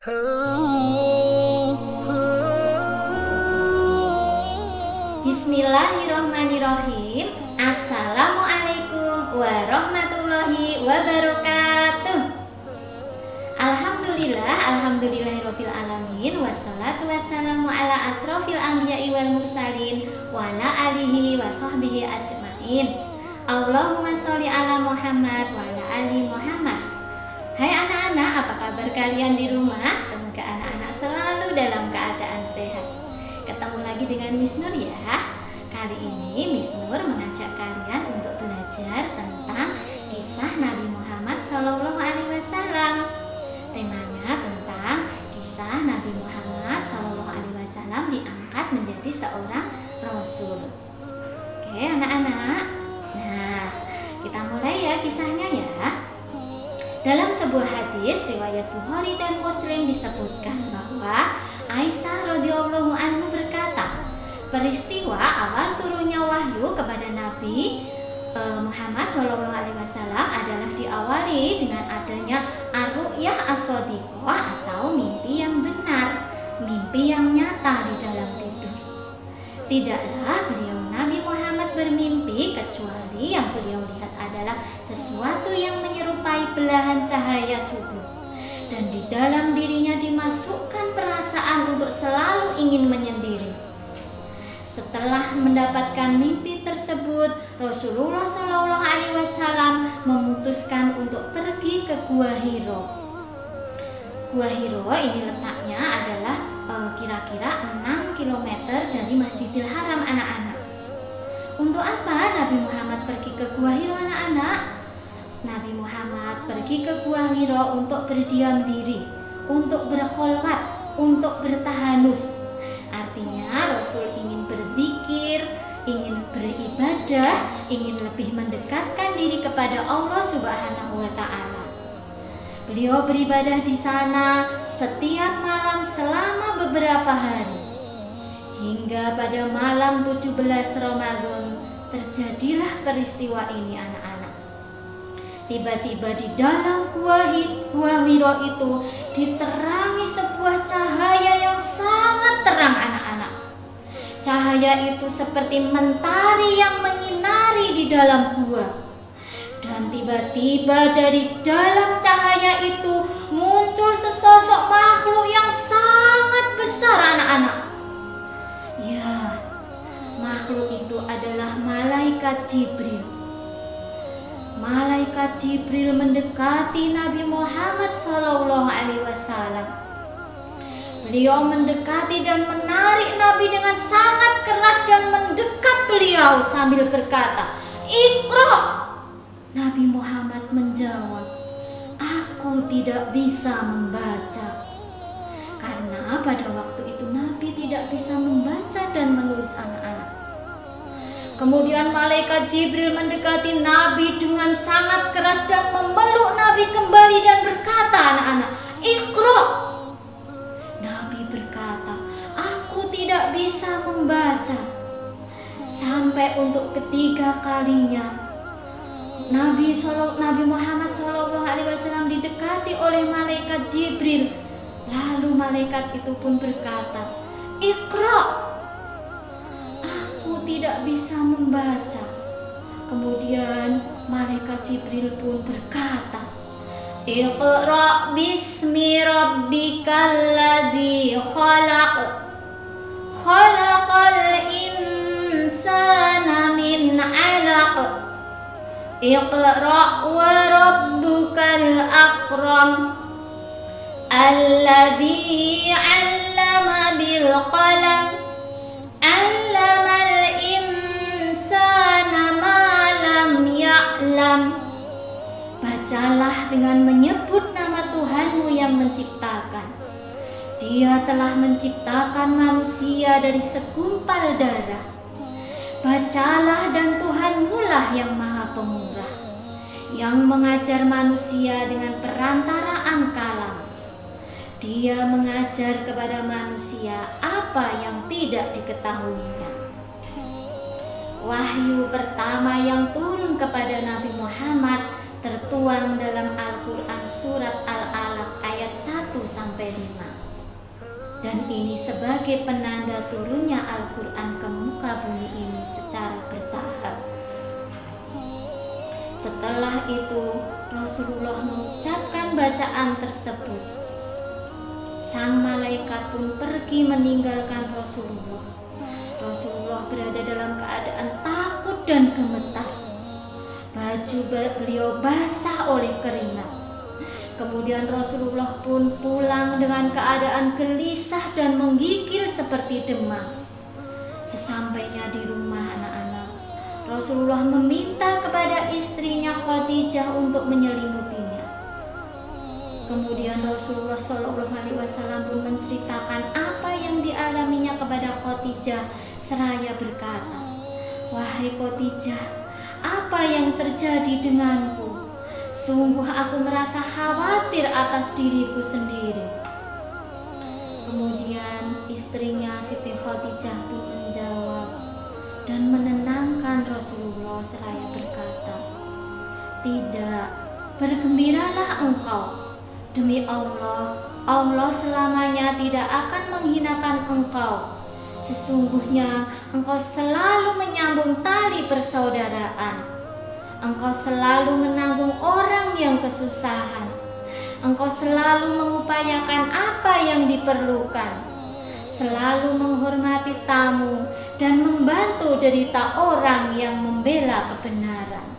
Bismillahirrohmanirrohim. Assalamualaikum warahmatullahi wabarakatuh. Alhamdulillahirabbil alamin. Wassalatu wassalamu ala asrofil anbiya'i wal mursalin wa ala alihi wa sahbihi ajmain. Allahumma sholli ala Muhammad wa ala ali Muhammad. Hai anak-anak, apa kabar kalian di rumah? Semoga anak-anak selalu dalam keadaan sehat. Ketemu lagi dengan Miss Nur ya. Kali ini Miss Nur mengajak kalian untuk belajar tentang kisah Nabi Muhammad SAW. Temanya tentang kisah Nabi Muhammad SAW diangkat menjadi seorang Rasul. Oke anak-anak, nah kita mulai ya kisahnya ya. Dalam sebuah hadis riwayat Bukhari dan Muslim disebutkan bahwa Aisyah radhiyallahu anhu berkata, peristiwa awal turunnya wahyu kepada Nabi Muhammad SAW adalah diawali dengan adanya ar-ru'yah as-shadiqah atau mimpi yang benar, mimpi yang nyata di dalam tidur. Tidaklah beliau Nabi Muhammad bermimpi kecuali yang beliau lihat adalah sesuatu yang menyerupai belahan cahaya subuh, dan di dalam dirinya dimasukkan perasaan untuk selalu ingin menyendiri. Setelah mendapatkan mimpi tersebut, Rasulullah SAW memutuskan untuk pergi ke Gua Hiro. Gua Hiro ini letaknya adalah kira-kira 6 km dari Masjidil Haram anak-anak. Untuk apa Nabi Muhammad pergi ke Gua Hiro anak-anak? Nabi Muhammad pergi ke Gua Hiro untuk berdiam diri, untuk berkholwat, untuk bertahanus. Artinya Rasul ingin berzikir, ingin beribadah, ingin lebih mendekatkan diri kepada Allah Subhanahu wa Ta'ala. Beliau beribadah di sana setiap malam selama beberapa hari. Hingga pada malam 17 Ramadan terjadilah peristiwa ini anak-anak. Tiba-tiba di dalam Gua Hiro itu diterangi sebuah cahaya yang sangat terang anak-anak. Cahaya itu seperti mentari yang menyinari di dalam gua. Dan tiba-tiba dari dalam cahaya itu muncul sesosok makhluk yang sangat besar anak-anak. Ya, makhluk itu adalah malaikat Jibril. Malaikat Jibril mendekati Nabi Muhammad SAW. Beliau mendekati dan menarik Nabi dengan sangat keras dan mendekat beliau sambil berkata, "Iqra." Nabi Muhammad menjawab, "Aku tidak bisa membaca." Karena pada waktu itu Nabi tidak bisa membaca dan menulis anak-anak. Kemudian malaikat Jibril mendekati Nabi dengan sangat keras dan memeluk Nabi kembali dan berkata anak-anak, "Iqra." Nabi berkata, "Aku tidak bisa membaca." Sampai untuk ketiga kalinya Nabi Muhammad SAW didekati oleh malaikat Jibril. Lalu malaikat itu pun berkata, "Iqra." Aku tidak bisa membaca. Kemudian malaikat Jibril pun berkata, "Iqra bismi rabbikal ladzi khalaq. Khalaqal insana min 'alaq. Iqra wa rabbukal akram. Alladzi 'allama bil qalam. 'Allamal insana ma lam ya'lam." Bacalah dengan menyebut nama Tuhanmu yang menciptakan. Dia telah menciptakan manusia dari segumpal darah. Bacalah dan Tuhanmu lah yang maha pemurah, yang mengajar manusia dengan perantaraan kalam. Dia mengajar kepada manusia apa yang tidak diketahuinya. Wahyu pertama yang turun kepada Nabi Muhammad tertuang dalam Al-Quran surat Al-Alaq ayat ayat 1 sampai 5. Dan ini sebagai penanda turunnya Al-Quran ke muka bumi ini secara bertahap. Setelah itu Rasulullah mengucapkan bacaan tersebut. Sang malaikat pun pergi meninggalkan Rasulullah. Rasulullah berada dalam keadaan takut dan gemetar. Baju beliau basah oleh keringat. Kemudian Rasulullah pun pulang dengan keadaan gelisah dan menggigil seperti demam. Sesampainya di rumah anak-anak, Rasulullah meminta kepada istrinya Khadijah untuk menyelimutinya. Kemudian Rasulullah SAW pun menceritakan apa yang dialaminya kepada Khadijah seraya berkata, "Wahai Khadijah, apa yang terjadi denganku? Sungguh aku merasa khawatir atas diriku sendiri." Kemudian istrinya Siti Khadijah pun menjawab dan menenangkan Rasulullah seraya berkata, "Tidak, bergembiralah engkau. Demi Allah, Allah selamanya tidak akan menghinakan engkau. Sesungguhnya engkau selalu menyambung tali persaudaraan. Engkau selalu menanggung orang yang kesusahan. Engkau selalu mengupayakan apa yang diperlukan, selalu menghormati tamu dan membantu derita orang yang membela kebenaran."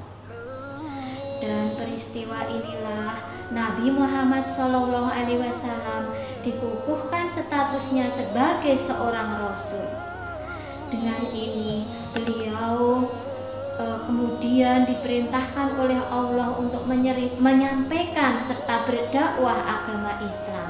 Dan peristiwa inilah Nabi Muhammad SAW dikukuhkan statusnya sebagai seorang Rasul. Dengan ini beliau kemudian diperintahkan oleh Allah untuk menyampaikan serta berdakwah agama Islam.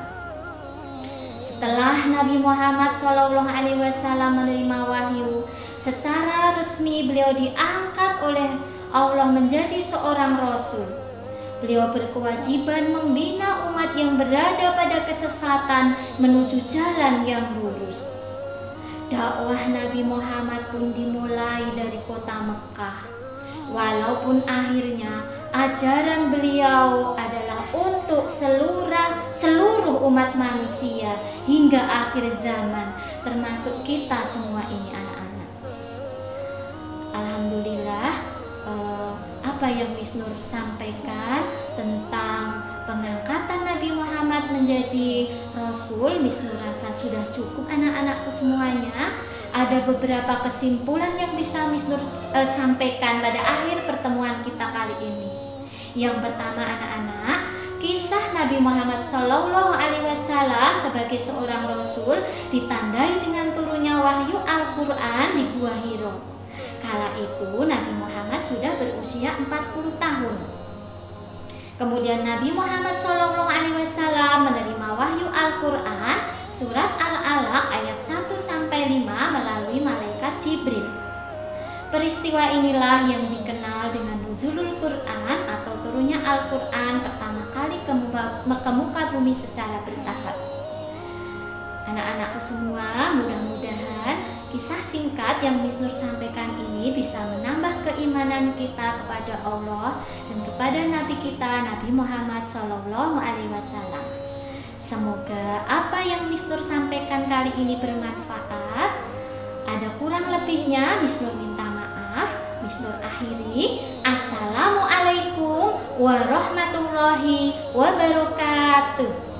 Setelah Nabi Muhammad SAW menerima wahyu, secara resmi beliau diangkat oleh Allah menjadi seorang Rasul. Beliau berkewajiban membina umat yang berada pada kesesatan menuju jalan yang lurus. Dakwah Nabi Muhammad pun dimulai dari kota Mekah. Walaupun akhirnya ajaran beliau adalah untuk seluruh umat manusia hingga akhir zaman, termasuk kita semua ini anak-anak. Alhamdulillah, apa yang Miss Nur sampaikan tentang pengangkatan Nabi Muhammad menjadi Rasul, Miss Nur rasa sudah cukup anak-anakku semuanya. Ada beberapa kesimpulan yang bisa Miss Nur sampaikan pada akhir pertemuan kita kali ini. Yang pertama anak-anak, kisah Nabi Muhammad SAW sebagai seorang Rasul ditandai dengan turunnya wahyu Al-Quran di Gua Hiro. Kala itu Nabi Muhammad sudah berusia 40 tahun. Kemudian Nabi Muhammad SAW menerima wahyu Al-Quran surat Al-Alaq ayat 1-5 melalui malaikat Jibril. Peristiwa inilah yang dikenal dengan Nuzulul Quran atau turunnya Al-Quran pertama kali ke muka bumi secara bertahap. Anak-anakku semua, mudah-mudahan kisah singkat yang Miss Nur sampaikan ini bisa menambah keimanan kita kepada Allah dan kepada Nabi kita Nabi Muhammad SAW. Semoga apa yang Miss Nur sampaikan kali ini bermanfaat. Ada kurang lebihnya Miss Nur minta maaf. Miss Nur akhiri. Assalamualaikum warahmatullahi wabarakatuh.